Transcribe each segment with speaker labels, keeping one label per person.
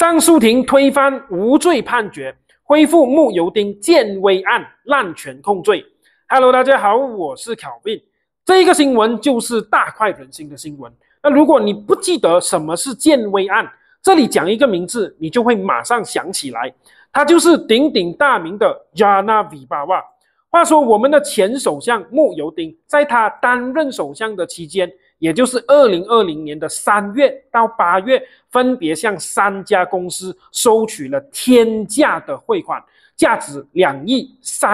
Speaker 1: 上诉庭推翻无罪判决，恢复慕尤丁建威案滥权控罪。Hello， 大家好，我是考宾。这一个新闻就是大快人心的新闻。那如果你不记得什么是建威案，这里讲一个名字，你就会马上想起来，他就是鼎鼎大名的 Jana Wibawa。话说，我们的前首相慕尤丁在他担任首相的期间，也就是2020年的3月到8月，分别向3家公司收取了天价的汇款，价值2亿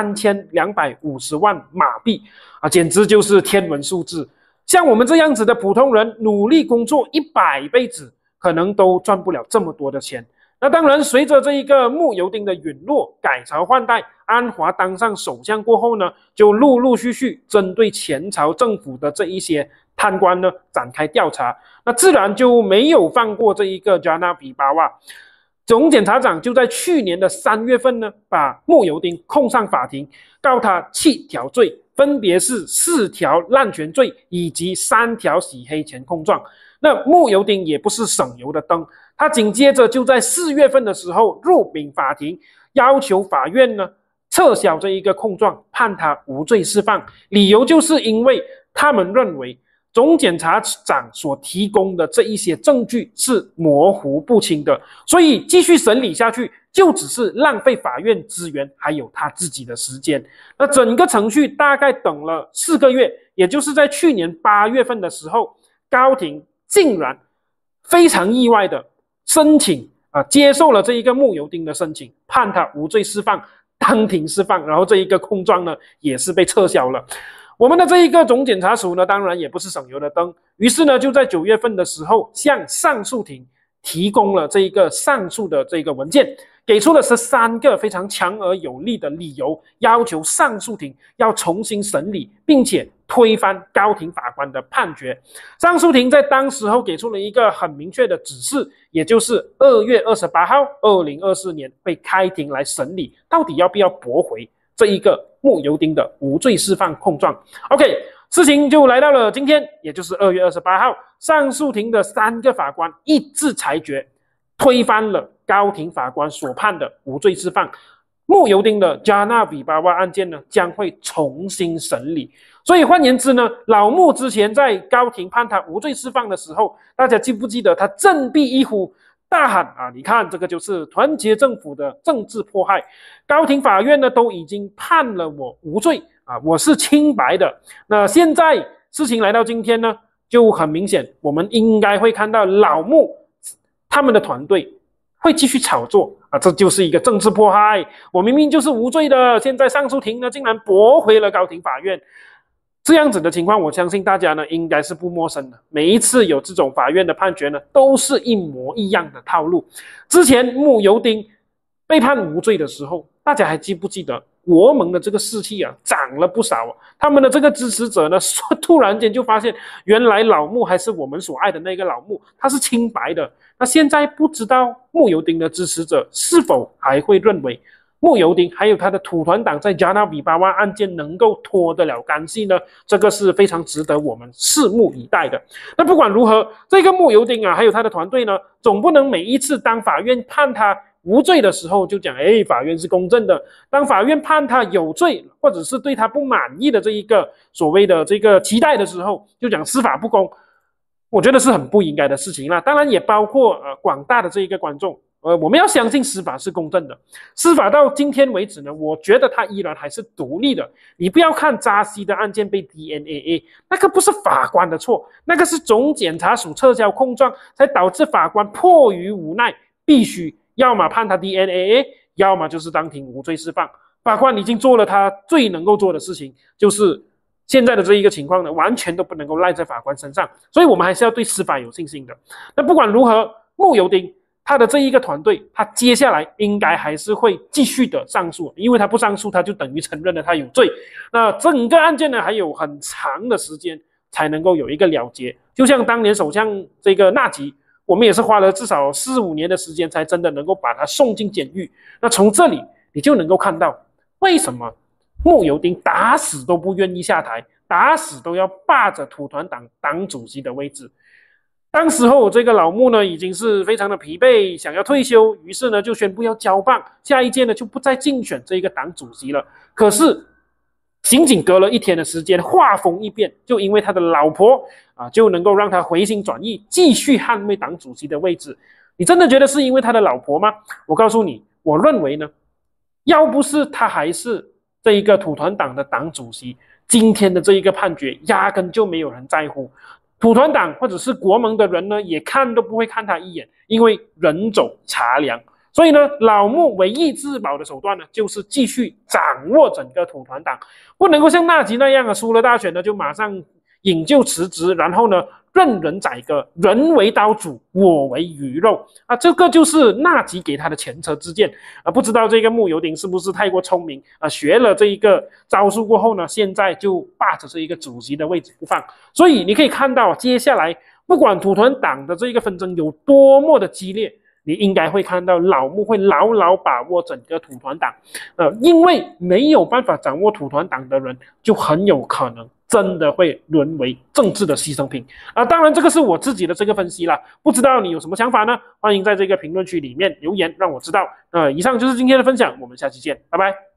Speaker 1: 3250万马币啊，简直就是天文数字。像我们这样子的普通人，努力工作100辈子，可能都赚不了这么多的钱。那当然，随着这一个慕尤丁的陨落，改朝换代，安华当上首相过后呢，就陆陆续续针对前朝政府的这一些贪官呢展开调查，那自然就没有放过这一个 Jana Wibawa。总检察长就在去年的3月份呢，把慕尤丁控上法庭，告他7条罪，分别是4条滥权罪以及3条洗黑钱控状。那慕尤丁也不是省油的灯，他紧接着就在4月份的时候入禀法庭，要求法院呢撤销这一个控状，判他无罪释放。理由就是因为他们认为总检察长所提供的这一些证据是模糊不清的，所以继续审理下去就只是浪费法院资源还有他自己的时间。那整个程序大概等了4个月，也就是在去年8月份的时候，高庭竟然非常意外的接受了这一个慕尤丁的申请，判他无罪释放，当庭释放，然后这一个控状呢也是被撤销了。我们的这一个总检察署呢，当然也不是省油的灯，于是呢就在9月份的时候向上诉庭提供了这一个上诉的这个文件，给出了13个非常强而有力的理由，要求上诉庭要重新审理，并且推翻高庭法官的判决。上诉庭在当时候给出了一个很明确的指示，也就是2月28号2024年会开庭来审理，到底要不要驳回这一个慕尤丁的无罪释放控状。 OK， 事情就来到了今天，也就是2月28号，上诉庭的3个法官一致裁决，推翻了高庭法官所判的无罪释放。慕尤丁的 Jana Wibawa 案件呢将会重新审理。所以换言之呢，老慕之前在高庭判他无罪释放的时候，大家记不记得他振臂一呼，大喊啊，你看这个就是团结政府的政治迫害，高庭法院呢都已经判了我无罪啊，我是清白的。那现在事情来到今天呢，就很明显，我们应该会看到老慕他们的团队会继续炒作啊，这就是一个政治迫害，我明明就是无罪的，现在上诉庭呢竟然驳回了高庭法院。这样子的情况，我相信大家呢应该是不陌生的。每一次有这种法院的判决呢，都是一模一样的套路。之前慕尤丁被判无罪的时候，大家还记不记得国盟的这个士气啊涨了不少啊？他们的这个支持者呢，突然间就发现，原来老慕还是我们所爱的那个老慕，他是清白的。那现在不知道慕尤丁的支持者是否还会认为慕尤丁还有他的土团党在 Jana Wibawa 案件能够脱得了干系呢？这个是非常值得我们拭目以待的。那不管如何，这个慕尤丁啊，还有他的团队呢，总不能每一次当法院判他无罪的时候就讲，法院是公正的；当法院判他有罪，或者是对他不满意的这一个所谓的这个期待的时候，就讲司法不公。我觉得是很不应该的事情啦。当然也包括广大的这一个观众。我们要相信司法是公正的，司法到今天为止呢，我觉得它依然还是独立的。你不要看扎西的案件被 DNA， 那个不是法官的错，那个是总检察署撤销控状，才导致法官迫于无奈，必须要么判他 DNA， 要么就是当庭无罪释放。法官已经做了他最能够做的事情，就是现在的这一个情况呢，完全都不能够赖在法官身上，所以我们还是要对司法有信心的。那不管如何，慕尤丁他的这一个团队，他接下来应该还是会继续的上诉，因为他不上诉，他就等于承认了他有罪。那整个案件呢，还有很长的时间才能够有一个了结。就像当年首相这个纳吉，我们也是花了至少4、5年的时间，才真的能够把他送进监狱。那从这里你就能够看到，为什么慕尤丁打死都不愿意下台，打死都要霸着土团党党主席的位置。 当时候这个老穆呢已经是非常的疲惫，想要退休，于是呢就宣布要交棒，下一届呢就不再竞选这个党主席了。可是仅仅隔了一天的时间，话锋一变，就因为他的老婆就能够让他回心转意，继续捍卫党主席的位置。你真的觉得是因为他的老婆吗？我告诉你，我认为呢，要不是他还是这一个土团党的党主席，今天的这一个判决压根就没有人在乎。土团党或者是国盟的人呢，也看都不会看他一眼，因为人走茶凉。所以呢，老穆唯一自保的手段呢，就是继续掌握整个土团党，不能够像纳吉那样输了大选呢就马上引咎辞职，然后呢任人宰割，人为刀俎，我为鱼肉这个就是纳吉给他的前车之鉴不知道这个穆尤丁是不是太过聪明学了这一个招数过后呢，现在就霸着这一个主席的位置不放。所以你可以看到，接下来不管土团党的这一个纷争有多么的激烈，你应该会看到老穆会牢牢把握整个土团党因为没有办法掌握土团党的人，就很有可能真的会沦为政治的牺牲品当然这个是我自己的这个分析啦，不知道你有什么想法呢？欢迎在这个评论区里面留言让我知道以上就是今天的分享，我们下期见，拜拜。